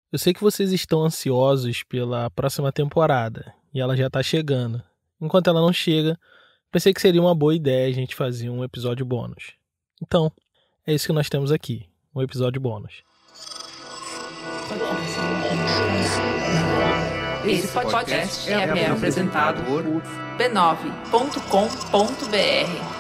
Eu sei que vocês estão ansiosos pela próxima temporada e ela já está chegando. Enquanto ela não chega, pensei que seria uma boa ideia a gente fazer um episódio bônus. Então, é isso que nós temos aqui, um episódio bônus. Esse podcast é apresentado por b9.com.br.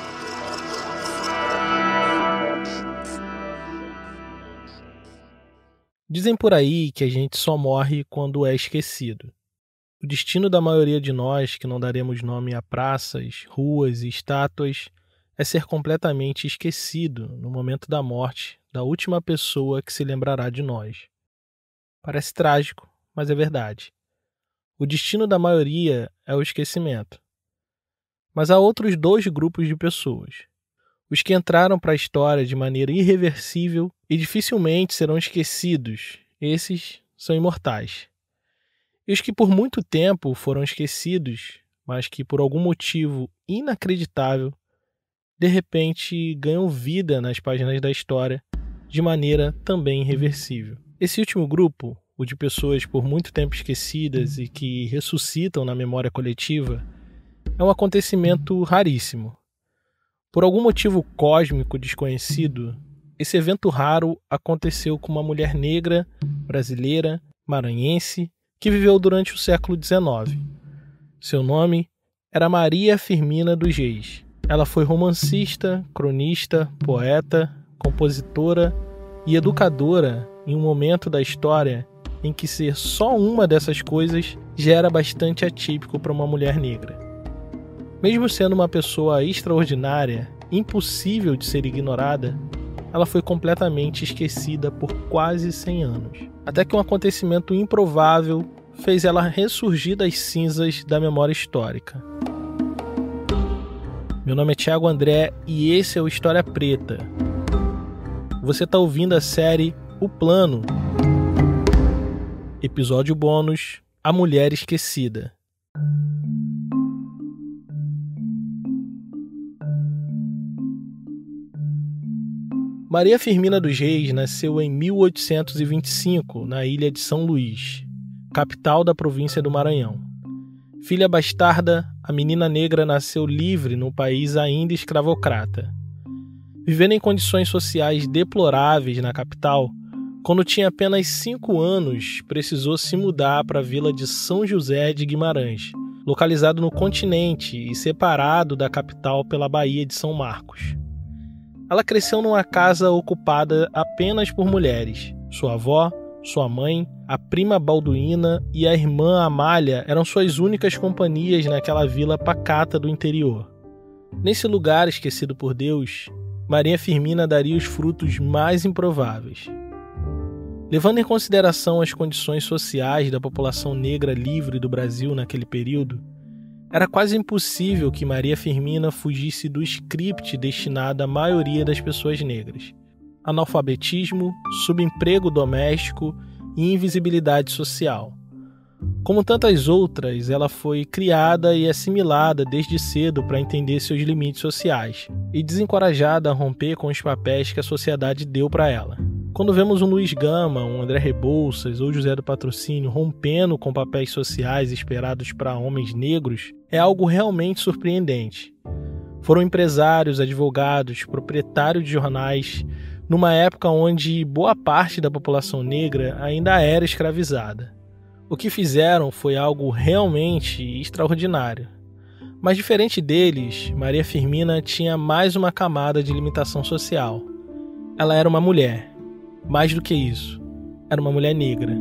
Dizem por aí que a gente só morre quando é esquecido. O destino da maioria de nós, que não daremos nome a praças, ruas e estátuas, é ser completamente esquecido no momento da morte da última pessoa que se lembrará de nós. Parece trágico, mas é verdade. O destino da maioria é o esquecimento. Mas há outros dois grupos de pessoas. Os que entraram para a história de maneira irreversível e dificilmente serão esquecidos, esses são imortais. E os que por muito tempo foram esquecidos, mas que por algum motivo inacreditável, de repente ganham vida nas páginas da história de maneira também irreversível. Esse último grupo, o de pessoas por muito tempo esquecidas e que ressuscitam na memória coletiva, é um acontecimento raríssimo. Por algum motivo cósmico desconhecido, esse evento raro aconteceu com uma mulher negra, brasileira, maranhense, que viveu durante o século XIX. Seu nome era Maria Firmina dos Reis. Ela foi romancista, cronista, poeta, compositora e educadora em um momento da história em que ser só uma dessas coisas já era bastante atípico para uma mulher negra. Mesmo sendo uma pessoa extraordinária, impossível de ser ignorada, ela foi completamente esquecida por quase 100 anos. Até que um acontecimento improvável fez ela ressurgir das cinzas da memória histórica. Meu nome é Thiago André e esse é o História Preta. Você está ouvindo a série O Plano. Episódio bônus, A Mulher Esquecida. Maria Firmina dos Reis nasceu em 1825, na ilha de São Luís, capital da província do Maranhão. Filha bastarda, a menina negra nasceu livre no país ainda escravocrata. Vivendo em condições sociais deploráveis na capital, quando tinha apenas 5 anos, precisou se mudar para a vila de São José de Guimarães, localizado no continente e separado da capital pela Baía de São Marcos. Ela cresceu numa casa ocupada apenas por mulheres. Sua avó, sua mãe, a prima Balduína e a irmã Amália eram suas únicas companhias naquela vila pacata do interior. Nesse lugar esquecido por Deus, Maria Firmina daria os frutos mais improváveis. Levando em consideração as condições sociais da população negra livre do Brasil naquele período, era quase impossível que Maria Firmina fugisse do script destinado à maioria das pessoas negras: analfabetismo, subemprego doméstico e invisibilidade social. Como tantas outras, ela foi criada e assimilada desde cedo para entender seus limites sociais e desencorajada a romper com os papéis que a sociedade deu para ela. Quando vemos um Luiz Gama, um André Rebouças ou José do Patrocínio rompendo com papéis sociais esperados para homens negros, é algo realmente surpreendente. Foram empresários, advogados, proprietários de jornais, numa época onde boa parte da população negra ainda era escravizada. O que fizeram foi algo realmente extraordinário. Mas diferente deles, Maria Firmina tinha mais uma camada de limitação social. Ela era uma mulher. Mais do que isso, era uma mulher negra.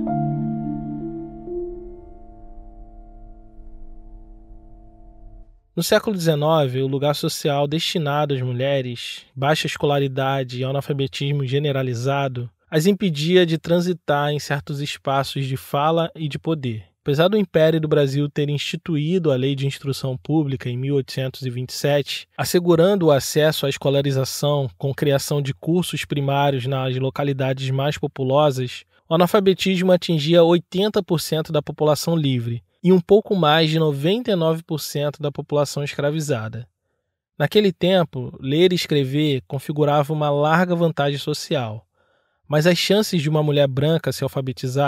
No século XIX, o lugar social destinado às mulheres, baixa escolaridade e analfabetismo generalizado, as impedia de transitar em certos espaços de fala e de poder. Apesar do Império do Brasil ter instituído a Lei de Instrução Pública em 1827, assegurando o acesso à escolarização com criação de cursos primários nas localidades mais populosas, o analfabetismo atingia 80% da população livre e um pouco mais de 99% da população escravizada. Naquele tempo, ler e escrever configurava uma larga vantagem social, mas as chances de uma mulher branca se alfabetizar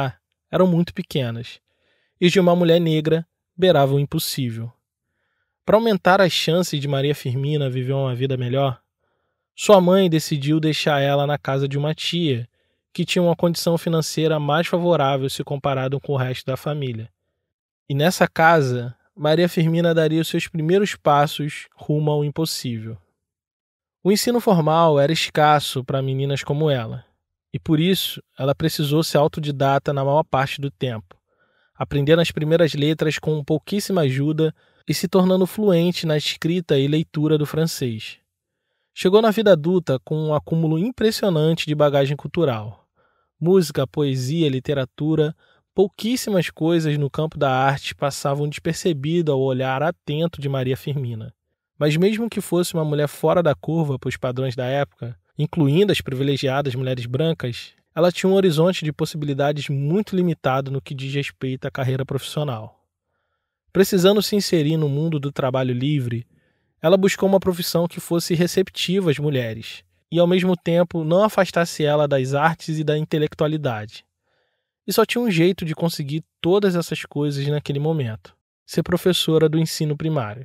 eram muito pequenas, e de uma mulher negra beiravam o impossível. Para aumentar as chances de Maria Firmina viver uma vida melhor, sua mãe decidiu deixar ela na casa de uma tia, que tinha uma condição financeira mais favorável se comparado com o resto da família. E nessa casa, Maria Firmina daria os seus primeiros passos rumo ao impossível. O ensino formal era escasso para meninas como ela, e por isso ela precisou ser autodidata na maior parte do tempo, aprendendo as primeiras letras com pouquíssima ajuda e se tornando fluente na escrita e leitura do francês. Chegou na vida adulta com um acúmulo impressionante de bagagem cultural. Música, poesia, literatura, pouquíssimas coisas no campo da arte passavam despercebido ao olhar atento de Maria Firmina. Mas mesmo que fosse uma mulher fora da curva para os padrões da época, incluindo as privilegiadas mulheres brancas, ela tinha um horizonte de possibilidades muito limitado no que diz respeito à carreira profissional. Precisando se inserir no mundo do trabalho livre, ela buscou uma profissão que fosse receptiva às mulheres e, ao mesmo tempo, não afastasse ela das artes e da intelectualidade. E só tinha um jeito de conseguir todas essas coisas naquele momento: ser professora do ensino primário.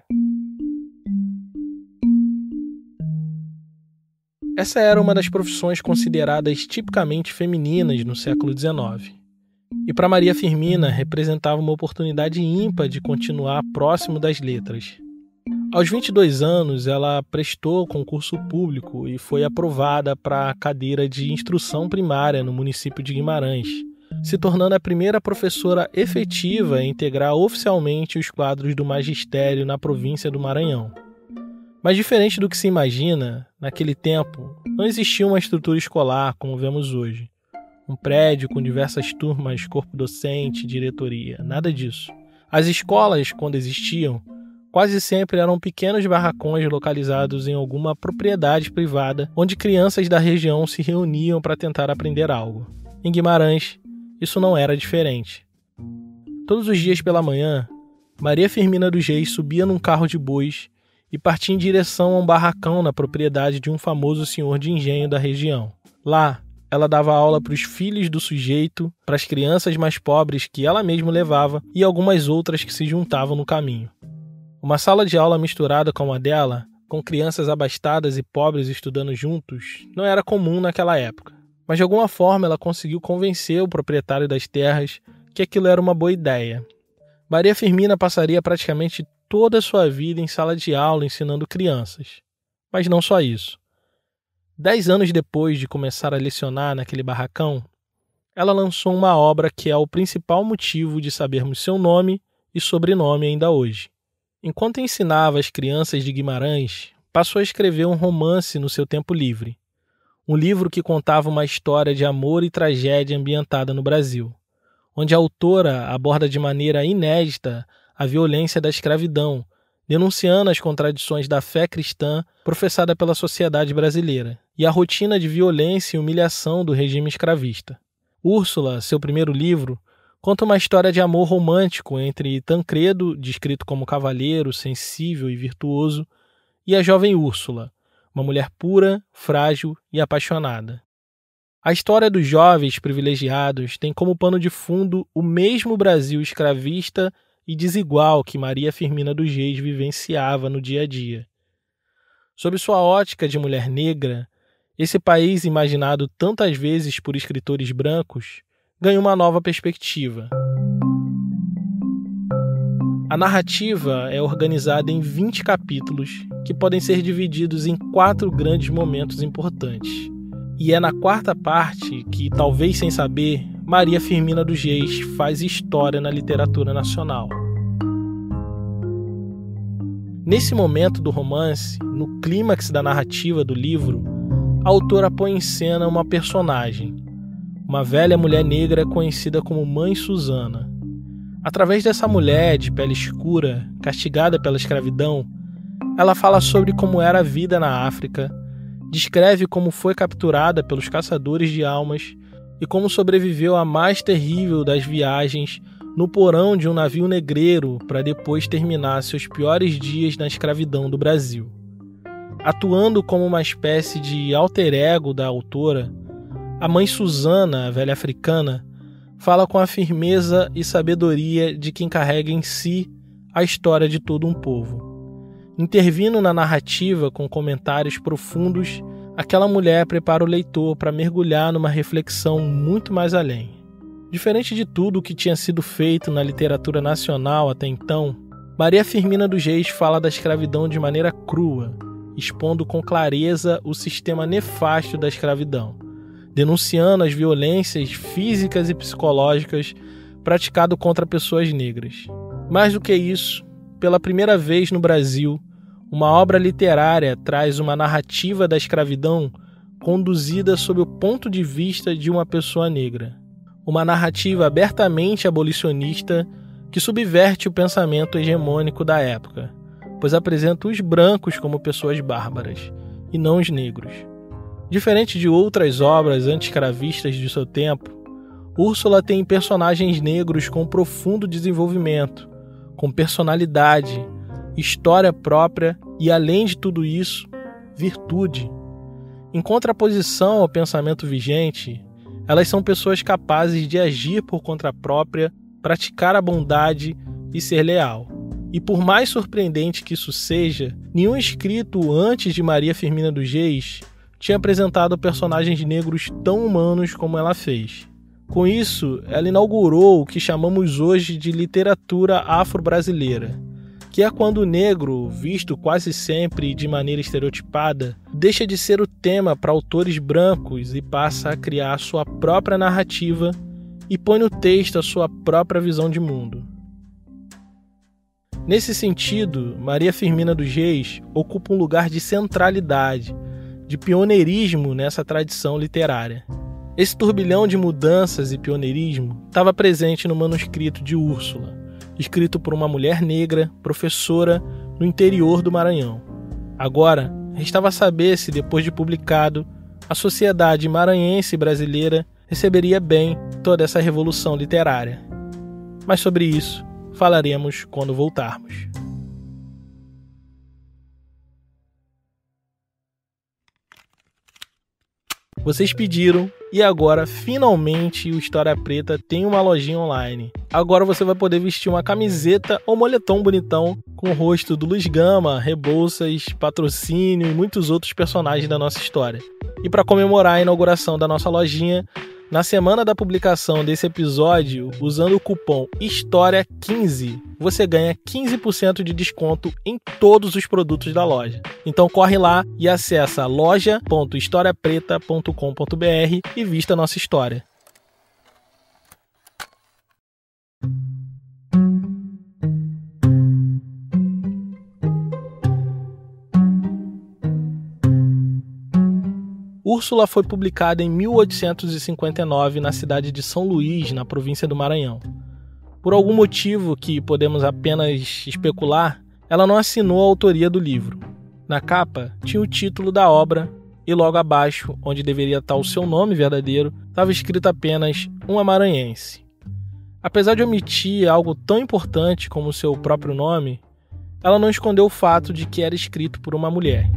Essa era uma das profissões consideradas tipicamente femininas no século XIX. E para Maria Firmina representava uma oportunidade ímpar de continuar próximo das letras. Aos 22 anos, ela prestou concurso público e foi aprovada para a cadeira de instrução primária no município de Guimarães, se tornando a primeira professora efetiva a integrar oficialmente os quadros do magistério na província do Maranhão. Mas diferente do que se imagina, naquele tempo não existia uma estrutura escolar como vemos hoje. Um prédio com diversas turmas, corpo docente, diretoria, nada disso. As escolas, quando existiam, quase sempre eram pequenos barracões localizados em alguma propriedade privada, onde crianças da região se reuniam para tentar aprender algo. Em Guimarães, isso não era diferente. Todos os dias pela manhã, Maria Firmina dos Reis subia num carro de bois e partia em direção a um barracão na propriedade de um famoso senhor de engenho da região. Lá, ela dava aula para os filhos do sujeito, para as crianças mais pobres que ela mesma levava e algumas outras que se juntavam no caminho. Uma sala de aula misturada com a dela, com crianças abastadas e pobres estudando juntos, não era comum naquela época. Mas de alguma forma ela conseguiu convencer o proprietário das terras que aquilo era uma boa ideia. Maria Firmina passaria praticamente toda a sua vida em sala de aula ensinando crianças. Mas não só isso. 10 anos depois de começar a lecionar naquele barracão, ela lançou uma obra que é o principal motivo de sabermos seu nome e sobrenome ainda hoje. Enquanto ensinava as crianças de Guimarães, passou a escrever um romance no seu tempo livre. Um livro que contava uma história de amor e tragédia ambientada no Brasil, onde a autora aborda de maneira inédita a violência da escravidão, denunciando as contradições da fé cristã professada pela sociedade brasileira e a rotina de violência e humilhação do regime escravista. Úrsula, seu primeiro livro, conta uma história de amor romântico entre Tancredo, descrito como cavalheiro, sensível e virtuoso, e a jovem Úrsula, uma mulher pura, frágil e apaixonada. A história dos jovens privilegiados tem como pano de fundo o mesmo Brasil escravista e desigual que Maria Firmina dos Reis vivenciava no dia a dia. Sob sua ótica de mulher negra, esse país imaginado tantas vezes por escritores brancos ganha uma nova perspectiva. A narrativa é organizada em 20 capítulos que podem ser divididos em 4 grandes momentos importantes. E é na quarta parte que, talvez sem saber, Maria Firmina dos Reis faz história na literatura nacional. Nesse momento do romance, no clímax da narrativa do livro, a autora põe em cena uma personagem, uma velha mulher negra conhecida como Mãe Susana. Através dessa mulher de pele escura, castigada pela escravidão, ela fala sobre como era a vida na África, descreve como foi capturada pelos caçadores de almas e como sobreviveu à mais terrível das viagens no porão de um navio negreiro para depois terminar seus piores dias na escravidão do Brasil. Atuando como uma espécie de alter ego da autora, a Mãe Susana, a velha africana, fala com a firmeza e sabedoria de quem carrega em si a história de todo um povo. Intervindo na narrativa com comentários profundos, aquela mulher prepara o leitor para mergulhar numa reflexão muito mais além. Diferente de tudo o que tinha sido feito na literatura nacional até então, Maria Firmina dos Reis fala da escravidão de maneira crua, expondo com clareza o sistema nefasto da escravidão, denunciando as violências físicas e psicológicas praticadas contra pessoas negras. Mais do que isso, pela primeira vez no Brasil, uma obra literária traz uma narrativa da escravidão conduzida sob o ponto de vista de uma pessoa negra. Uma narrativa abertamente abolicionista que subverte o pensamento hegemônico da época, pois apresenta os brancos como pessoas bárbaras, e não os negros. Diferente de outras obras anti-escravistas de seu tempo, Úrsula tem personagens negros com profundo desenvolvimento, com personalidade, história própria e, além de tudo isso, virtude. Em contraposição ao pensamento vigente, elas são pessoas capazes de agir por conta própria, praticar a bondade e ser leal. E por mais surpreendente que isso seja, nenhum escrito antes de Maria Firmina dos Reis tinha apresentado personagens negros tão humanos como ela fez. Com isso, ela inaugurou o que chamamos hoje de literatura afro-brasileira, que é quando o negro, visto quase sempre de maneira estereotipada, deixa de ser o tema para autores brancos e passa a criar sua própria narrativa e põe no texto a sua própria visão de mundo. Nesse sentido, Maria Firmina dos Reis ocupa um lugar de centralidade, de pioneirismo nessa tradição literária. Esse turbilhão de mudanças e pioneirismo estava presente no manuscrito de Úrsula, escrito por uma mulher negra, professora, no interior do Maranhão. Agora, restava saber se, depois de publicado, a sociedade maranhense brasileira receberia bem toda essa revolução literária. Mas sobre isso falaremos quando voltarmos. Vocês pediram e agora, finalmente, o História Preta tem uma lojinha online. Agora você vai poder vestir uma camiseta ou moletom bonitão com o rosto do Luiz Gama, Rebouças, Patrocínio e muitos outros personagens da nossa história. E para comemorar a inauguração da nossa lojinha, na semana da publicação desse episódio, usando o cupom HISTORIA15, você ganha 15% de desconto em todos os produtos da loja. Então corre lá e acessa loja.historiapreta.com.br e vista a nossa história. Úrsula foi publicada em 1859 na cidade de São Luís, na província do Maranhão. Por algum motivo que podemos apenas especular, ela não assinou a autoria do livro. Na capa tinha o título da obra e logo abaixo, onde deveria estar o seu nome verdadeiro, estava escrito apenas uma maranhense. Apesar de omitir algo tão importante como o seu próprio nome, ela não escondeu o fato de que era escrito por uma mulher.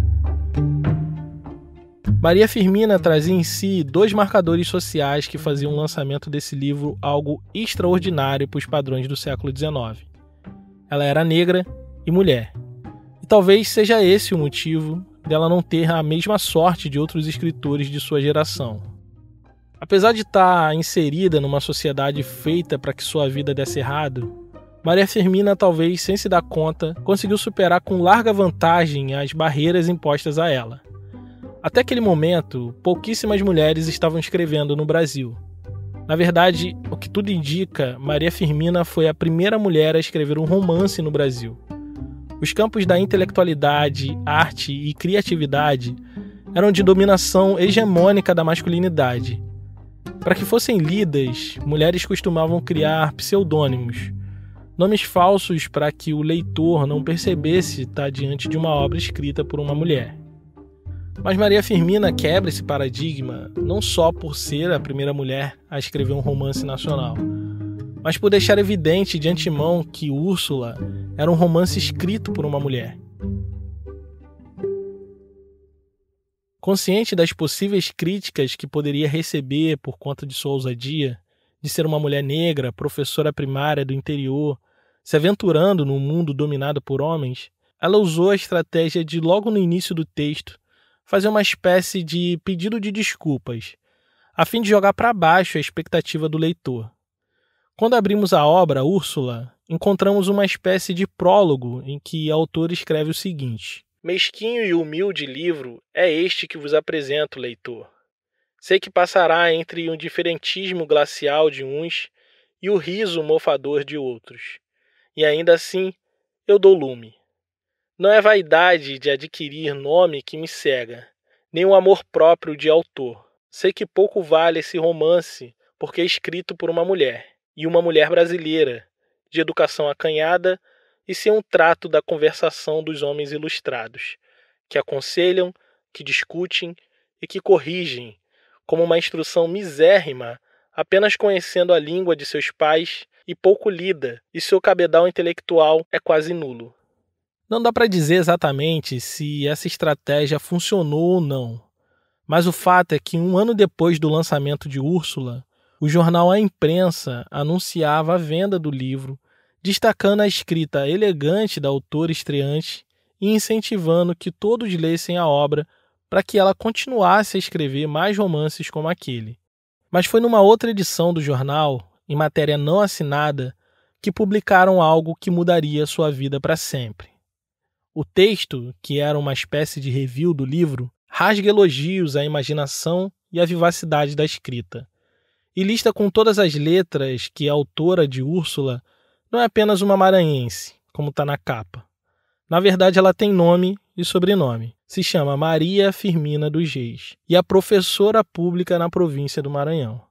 Maria Firmina trazia em si dois marcadores sociais que faziam o lançamento desse livro algo extraordinário para os padrões do século XIX. Ela era negra e mulher. E talvez seja esse o motivo dela não ter a mesma sorte de outros escritores de sua geração. Apesar de estar inserida numa sociedade feita para que sua vida desse errado, Maria Firmina, talvez sem se dar conta, conseguiu superar com larga vantagem as barreiras impostas a ela. Até aquele momento, pouquíssimas mulheres estavam escrevendo no Brasil. Na verdade, o que tudo indica, Maria Firmina foi a primeira mulher a escrever um romance no Brasil. Os campos da intelectualidade, arte e criatividade eram de dominação hegemônica da masculinidade. Para que fossem lidas, mulheres costumavam criar pseudônimos, nomes falsos para que o leitor não percebesse estar diante de uma obra escrita por uma mulher. Mas Maria Firmina quebra esse paradigma não só por ser a primeira mulher a escrever um romance nacional, mas por deixar evidente de antemão que Úrsula era um romance escrito por uma mulher. Consciente das possíveis críticas que poderia receber por conta de sua ousadia, de ser uma mulher negra, professora primária do interior, se aventurando num mundo dominado por homens, ela usou a estratégia de, logo no início do texto, fazer uma espécie de pedido de desculpas, a fim de jogar para baixo a expectativa do leitor. Quando abrimos a obra Úrsula, encontramos uma espécie de prólogo em que a autora escreve o seguinte: mesquinho e humilde livro é este que vos apresento, leitor. Sei que passará entre um diferentismo glacial de uns e o riso mofador de outros. E ainda assim, eu dou lume. Não é vaidade de adquirir nome que me cega, nem o amor próprio de autor. Sei que pouco vale esse romance, porque é escrito por uma mulher, e uma mulher brasileira, de educação acanhada e sem um trato da conversação dos homens ilustrados, que aconselham, que discutem e que corrigem, como uma instrução misérrima, apenas conhecendo a língua de seus pais e pouco lida, e seu cabedal intelectual é quase nulo. Não dá para dizer exatamente se essa estratégia funcionou ou não, mas o fato é que 1 ano depois do lançamento de Úrsula, o jornal A Imprensa anunciava a venda do livro, destacando a escrita elegante da autora estreante e incentivando que todos lessem a obra para que ela continuasse a escrever mais romances como aquele. Mas foi numa outra edição do jornal, em matéria não assinada, que publicaram algo que mudaria sua vida para sempre. O texto, que era uma espécie de review do livro, rasga elogios à imaginação e à vivacidade da escrita, e lista com todas as letras que a autora de Úrsula não é apenas uma maranhense, como está na capa. Na verdade, ela tem nome e sobrenome. Se chama Maria Firmina dos Reis e é professora pública na província do Maranhão.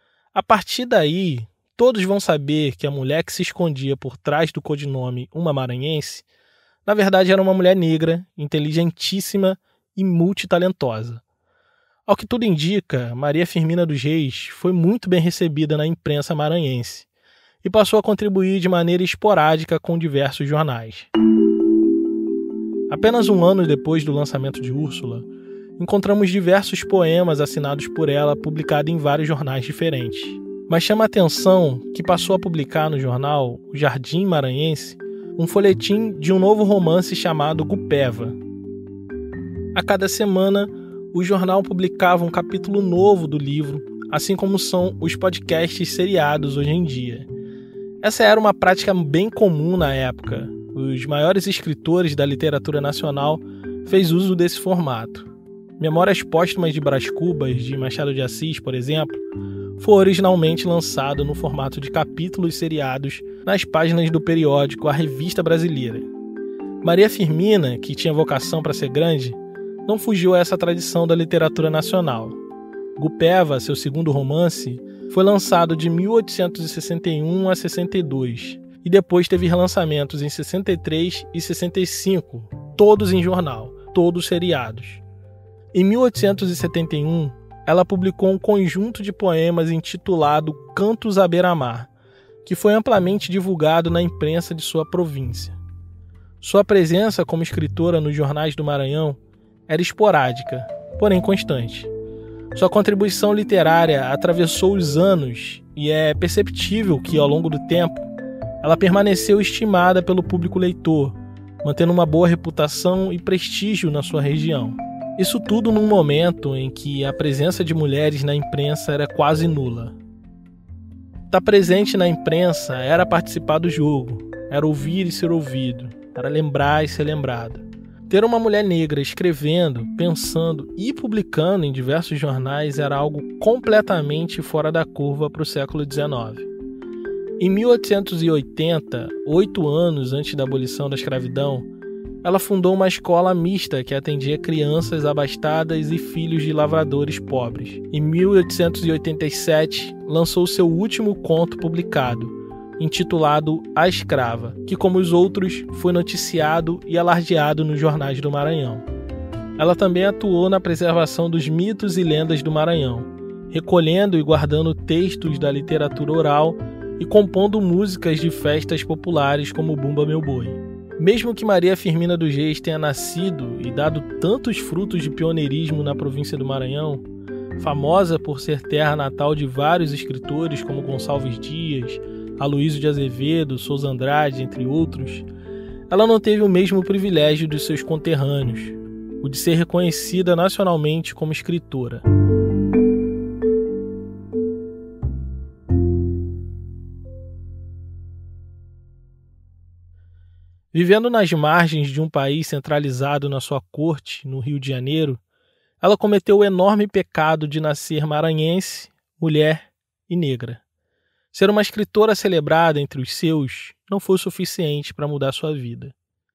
A partir daí, todos vão saber que a mulher que se escondia por trás do codinome Uma Maranhense, na verdade era uma mulher negra, inteligentíssima e multitalentosa. Ao que tudo indica, Maria Firmina dos Reis foi muito bem recebida na imprensa maranhense e passou a contribuir de maneira esporádica com diversos jornais. Apenas 1 ano depois do lançamento de Úrsula, encontramos diversos poemas assinados por ela publicados em vários jornais diferentes. Mas chama a atenção que passou a publicar no jornal O Jardim Maranhense um folhetim de um novo romance chamado Gupeva. A cada semana, o jornal publicava um capítulo novo do livro, assim como são os podcasts seriados hoje em dia. Essa era uma prática bem comum na época. Os maiores escritores da literatura nacional fez uso desse formato. Memórias Póstumas de Brás Cubas, de Machado de Assis, por exemplo, foi originalmente lançado no formato de capítulos seriados nas páginas do periódico A Revista Brasileira. Maria Firmina, que tinha vocação para ser grande, não fugiu a essa tradição da literatura nacional. Gupeva, seu segundo romance, foi lançado de 1861 a 62 e depois teve relançamentos em 63 e 65, todos em jornal, todos seriados. Em 1871, ela publicou um conjunto de poemas intitulado Cantos à Beira-Mar, que foi amplamente divulgado na imprensa de sua província. Sua presença como escritora nos jornais do Maranhão era esporádica, porém constante. Sua contribuição literária atravessou os anos e é perceptível que, ao longo do tempo, ela permaneceu estimada pelo público leitor, mantendo uma boa reputação e prestígio na sua região. Isso tudo num momento em que a presença de mulheres na imprensa era quase nula. Estar presente na imprensa era participar do jogo, era ouvir e ser ouvido, era lembrar e ser lembrado. Ter uma mulher negra escrevendo, pensando e publicando em diversos jornais era algo completamente fora da curva para o século XIX. Em 1880, 8 anos antes da abolição da escravidão, ela fundou uma escola mista que atendia crianças abastadas e filhos de lavradores pobres. Em 1887, lançou seu último conto publicado, intitulado A Escrava, que, como os outros, foi noticiado e alardeado nos jornais do Maranhão. Ela também atuou na preservação dos mitos e lendas do Maranhão, recolhendo e guardando textos da literatura oral e compondo músicas de festas populares como Bumba Meu Boi. Mesmo que Maria Firmina dos Reis tenha nascido e dado tantos frutos de pioneirismo na província do Maranhão, famosa por ser terra natal de vários escritores como Gonçalves Dias, Aloísio de Azevedo, Sousa Andrade, entre outros, ela não teve o mesmo privilégio dos seus conterrâneos, o de ser reconhecida nacionalmente como escritora. Vivendo nas margens de um país centralizado na sua corte, no Rio de Janeiro, ela cometeu o enorme pecado de nascer maranhense, mulher e negra. Ser uma escritora celebrada entre os seus não foi suficiente para mudar sua vida.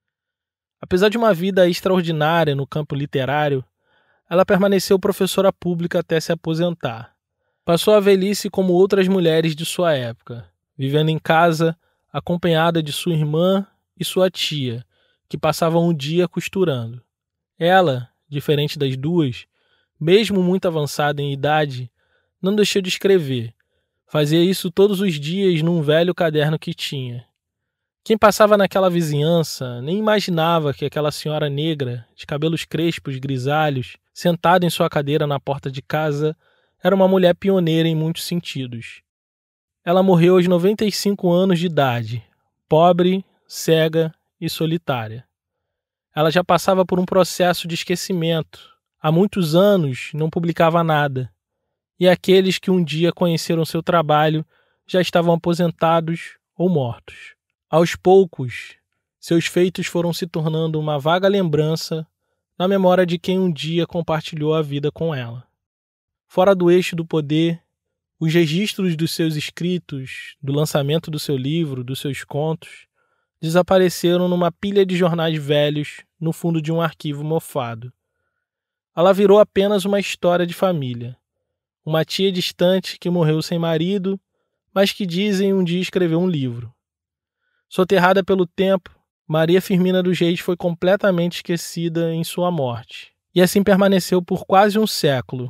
Apesar de uma vida extraordinária no campo literário, ela permaneceu professora pública até se aposentar. Passou a velhice como outras mulheres de sua época, vivendo em casa, acompanhada de sua irmã e sua tia, que passavam o dia costurando. Ela, diferente das duas, mesmo muito avançada em idade, não deixou de escrever. Fazia isso todos os dias num velho caderno que tinha. Quem passava naquela vizinhança nem imaginava que aquela senhora negra, de cabelos crespos grisalhos, sentada em sua cadeira na porta de casa, era uma mulher pioneira em muitos sentidos. Ela morreu aos 95 anos de idade, pobre, cega e solitária. Ela já passava por um processo de esquecimento. Há muitos anos não publicava nada. E aqueles que um dia conheceram seu trabalho já estavam aposentados ou mortos. Aos poucos, seus feitos foram se tornando uma vaga lembrança na memória de quem um dia compartilhou a vida com ela. Fora do eixo do poder, os registros dos seus escritos, do lançamento do seu livro, dos seus contos, desapareceram numa pilha de jornais velhos no fundo de um arquivo mofado. Ela virou apenas uma história de família. Uma tia distante que morreu sem marido, mas que dizem um dia escreveu um livro. Soterrada pelo tempo, Maria Firmina dos Reis foi completamente esquecida em sua morte. E assim permaneceu por quase um século,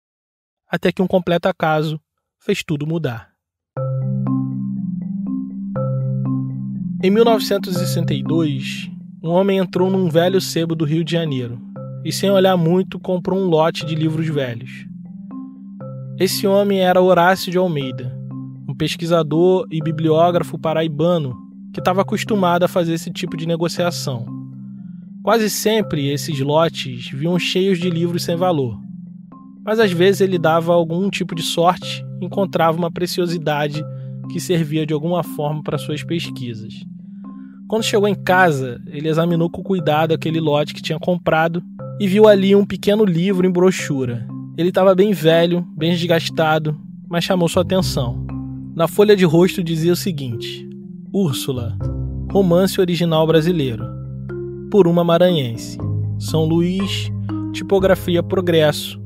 até que um completo acaso fez tudo mudar. Em 1962, um homem entrou num velho sebo do Rio de Janeiro e, sem olhar muito, comprou um lote de livros velhos. Esse homem era Horácio de Almeida, um pesquisador e bibliógrafo paraibano que estava acostumado a fazer esse tipo de negociação. Quase sempre esses lotes vinham cheios de livros sem valor, mas às vezes ele dava algum tipo de sorte e encontrava uma preciosidade que servia de alguma forma para suas pesquisas. Quando chegou em casa, ele examinou com cuidado aquele lote que tinha comprado e viu ali um pequeno livro em brochura. Ele estava bem velho, bem desgastado, mas chamou sua atenção. Na folha de rosto dizia o seguinte: Úrsula, romance original brasileiro, por uma maranhense, São Luís, tipografia Progresso,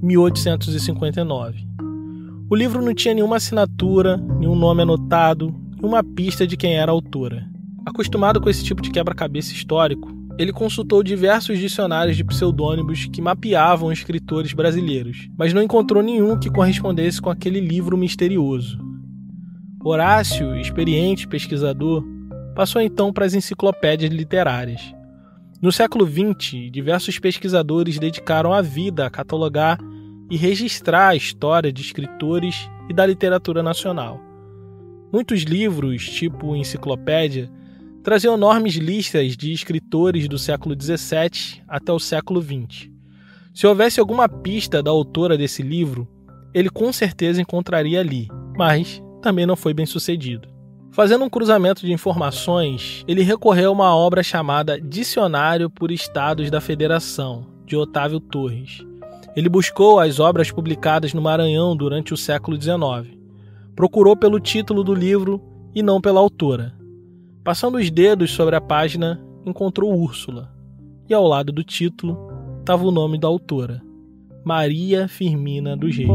1859. O livro não tinha nenhuma assinatura, nenhum nome anotado, nenhuma pista de quem era a autora. Acostumado com esse tipo de quebra-cabeça histórico, ele consultou diversos dicionários de pseudônimos que mapeavam escritores brasileiros, mas não encontrou nenhum que correspondesse com aquele livro misterioso. Horácio, experiente pesquisador, passou então para as enciclopédias literárias. No século XX, diversos pesquisadores dedicaram a vida a catalogar e registrar a história de escritores e da literatura nacional. Muitos livros, tipo enciclopédia, traziam enormes listas de escritores do século XVII até o século XX. Se houvesse alguma pista da autora desse livro, ele com certeza encontraria ali, mas também não foi bem sucedido. Fazendo um cruzamento de informações, ele recorreu a uma obra chamada Dicionário por Estados da Federação, de Otávio Torres. Ele buscou as obras publicadas no Maranhão durante o século XIX. Procurou pelo título do livro e não pela autora. Passando os dedos sobre a página, encontrou Úrsula. E ao lado do título estava o nome da autora, Maria Firmina dos Reis.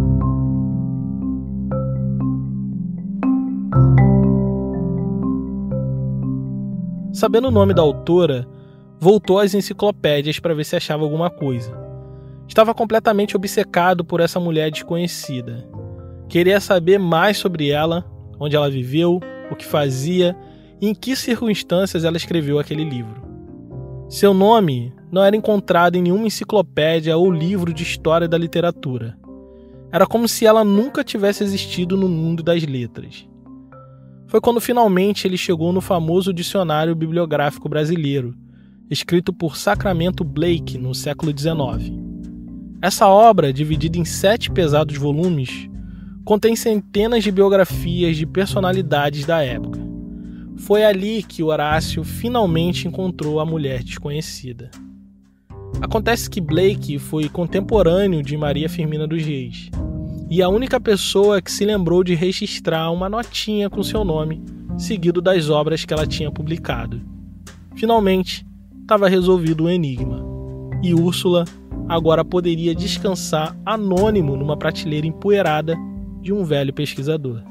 Sabendo o nome da autora, voltou às enciclopédias para ver se achava alguma coisa. Estava completamente obcecado por essa mulher desconhecida. Queria saber mais sobre ela, onde ela viveu, o que fazia e em que circunstâncias ela escreveu aquele livro. Seu nome não era encontrada em nenhuma enciclopédia ou livro de história da literatura. Era como se ela nunca tivesse existido no mundo das letras. Foi quando finalmente ele chegou no famoso Dicionário Bibliográfico Brasileiro, escrito por Sacramento Blake no século XIX. Essa obra, dividida em 7 pesados volumes, contém centenas de biografias de personalidades da época. Foi ali que Horácio finalmente encontrou a mulher desconhecida. Acontece que Blake foi contemporâneo de Maria Firmina dos Reis, e a única pessoa que se lembrou de registrar uma notinha com seu nome, seguido das obras que ela tinha publicado. Finalmente, estava resolvido o enigma, e Úrsula agora poderia descansar anônimo numa prateleira empoeirada de um velho pesquisador.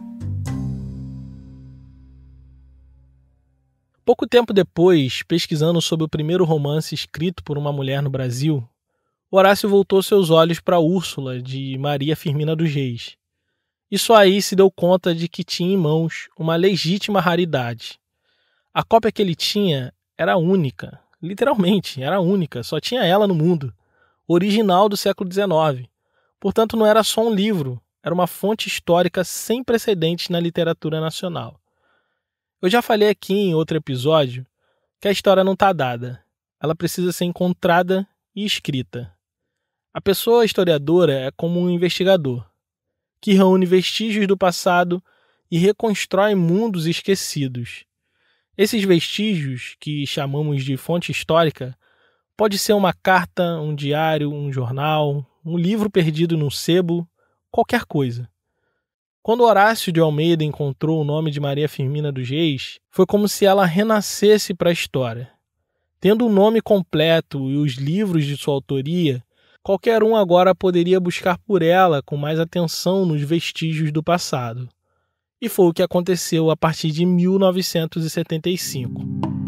Pouco tempo depois, pesquisando sobre o primeiro romance escrito por uma mulher no Brasil, Horácio voltou seus olhos para Úrsula, de Maria Firmina dos Reis. E só aí se deu conta de que tinha em mãos uma legítima raridade. A cópia que ele tinha era única, literalmente, era única, só tinha ela no mundo, original do século XIX. Portanto, não era só um livro, era uma fonte histórica sem precedentes na literatura nacional. Eu já falei aqui em outro episódio que a história não está dada, ela precisa ser encontrada e escrita. A pessoa historiadora é como um investigador, que reúne vestígios do passado e reconstrói mundos esquecidos. Esses vestígios, que chamamos de fonte histórica, pode ser uma carta, um diário, um jornal, um livro perdido num sebo, qualquer coisa. Quando Horácio de Almeida encontrou o nome de Maria Firmina dos Reis, foi como se ela renascesse para a história. Tendo o nome completo e os livros de sua autoria, qualquer um agora poderia buscar por ela com mais atenção nos vestígios do passado. E foi o que aconteceu a partir de 1975.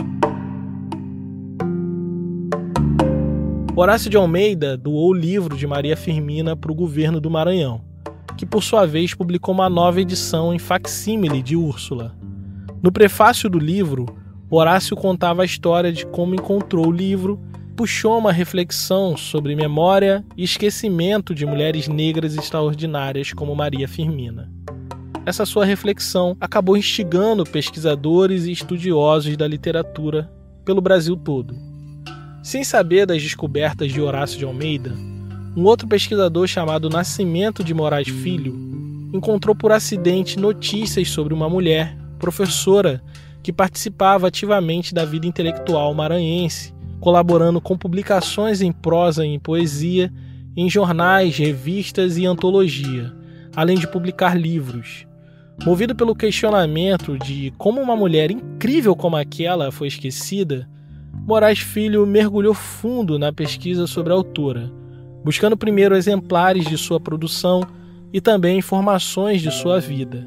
Horácio de Almeida doou o livro de Maria Firmina para o governo do Maranhão, que por sua vez publicou uma nova edição em facsímile de Úrsula. No prefácio do livro, Horácio contava a história de como encontrou o livro, puxou uma reflexão sobre memória e esquecimento de mulheres negras extraordinárias como Maria Firmina. Essa sua reflexão acabou instigando pesquisadores e estudiosos da literatura pelo Brasil todo. Sem saber das descobertas de Horácio de Almeida, um outro pesquisador chamado Nascimento de Moraes Filho encontrou por acidente notícias sobre uma mulher, professora, que participava ativamente da vida intelectual maranhense, colaborando com publicações em prosa e em poesia, em jornais, revistas e antologia, além de publicar livros. Movido pelo questionamento de como uma mulher incrível como aquela foi esquecida, Moraes Filho mergulhou fundo na pesquisa sobre a autora, buscando primeiro exemplares de sua produção e também informações de sua vida.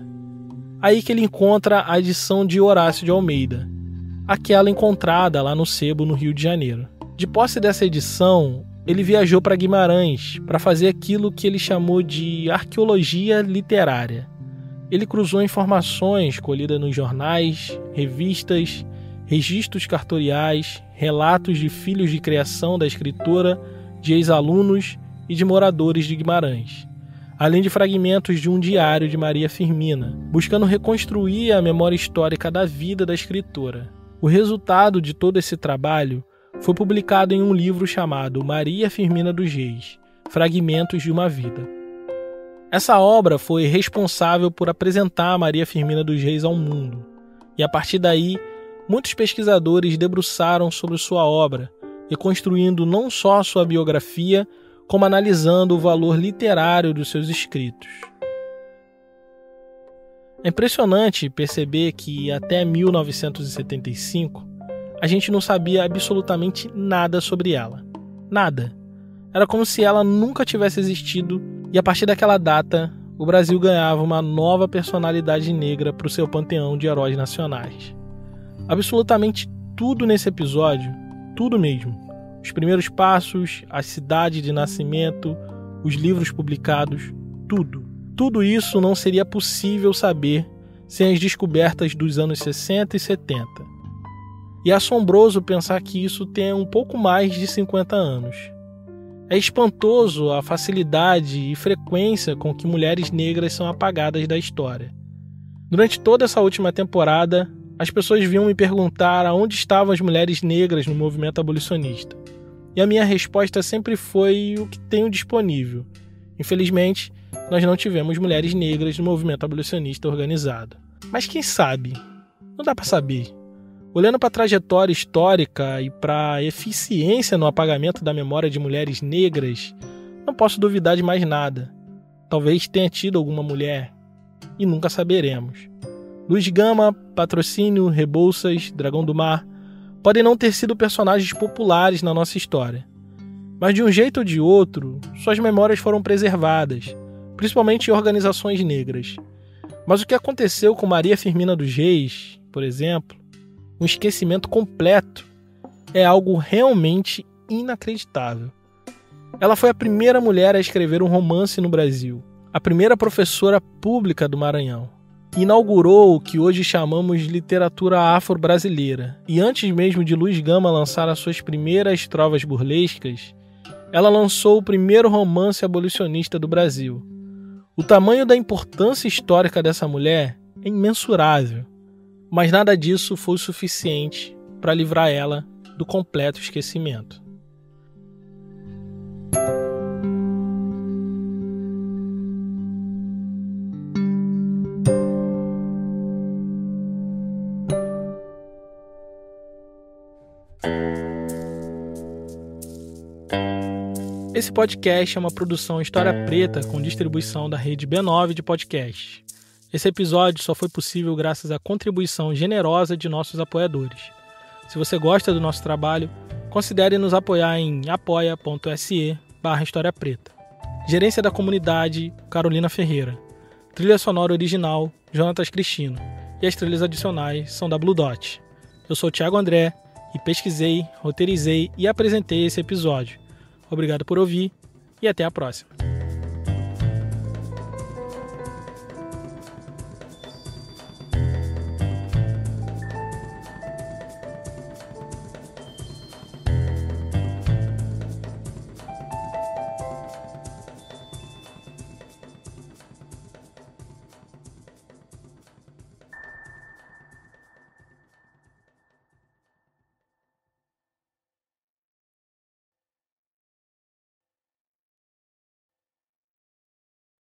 Aí que ele encontra a edição de Horácio de Almeida, aquela encontrada lá no sebo no Rio de Janeiro. De posse dessa edição, ele viajou para Guimarães para fazer aquilo que ele chamou de arqueologia literária. Ele cruzou informações colhidas nos jornais, revistas, registros cartoriais, relatos de filhos de criação da escritora, de ex-alunos e de moradores de Guimarães, além de fragmentos de um diário de Maria Firmina, buscando reconstruir a memória histórica da vida da escritora. O resultado de todo esse trabalho foi publicado em um livro chamado Maria Firmina dos Reis, Fragmentos de uma Vida. Essa obra foi responsável por apresentar a Maria Firmina dos Reis ao mundo, e a partir daí, muitos pesquisadores debruçaram sobre sua obra, reconstruindo não só sua biografia, como analisando o valor literário dos seus escritos. É impressionante perceber que até 1975 a gente não sabia absolutamente nada sobre ela. Nada. Era como se ela nunca tivesse existido e a partir daquela data o Brasil ganhava uma nova personalidade negra para o seu panteão de heróis nacionais. Absolutamente tudo nesse episódio, tudo mesmo. Os primeiros passos, a cidade de nascimento, os livros publicados, tudo. Tudo isso não seria possível saber sem as descobertas dos anos 60 e 70. E é assombroso pensar que isso tenha um pouco mais de 50 anos. É espantoso a facilidade e frequência com que mulheres negras são apagadas da história. Durante toda essa última temporada, as pessoas vinham me perguntar aonde estavam as mulheres negras no movimento abolicionista. E a minha resposta sempre foi o que tenho disponível. Infelizmente, nós não tivemos mulheres negras no movimento abolicionista organizado. Mas quem sabe? Não dá para saber. Olhando para a trajetória histórica e para a eficiência no apagamento da memória de mulheres negras, não posso duvidar de mais nada. Talvez tenha tido alguma mulher, e nunca saberemos. Luz Gama, Patrocínio, Rebouças, Dragão do Mar podem não ter sido personagens populares na nossa história. Mas de um jeito ou de outro, suas memórias foram preservadas, principalmente em organizações negras. Mas o que aconteceu com Maria Firmina dos Reis, por exemplo, um esquecimento completo, é algo realmente inacreditável. Ela foi a primeira mulher a escrever um romance no Brasil, a primeira professora pública do Maranhão. Inaugurou o que hoje chamamos de literatura afro-brasileira, e antes mesmo de Luz Gama lançar as suas primeiras trovas burlescas, ela lançou o primeiro romance abolicionista do Brasil. O tamanho da importância histórica dessa mulher é imensurável, mas nada disso foi o suficiente para livrar ela do completo esquecimento. Esse podcast é uma produção História Preta com distribuição da rede B9 de podcasts. Esse episódio só foi possível graças à contribuição generosa de nossos apoiadores. Se você gosta do nosso trabalho, considere nos apoiar em apoia.se/História Preta. Gerência da Comunidade, Carolina Ferreira. Trilha sonora original, Jonatas Cristino. E as trilhas adicionais são da Blue Dot. Eu sou o Thiago André e pesquisei, roteirizei e apresentei esse episódio. Obrigado por ouvir e até a próxima.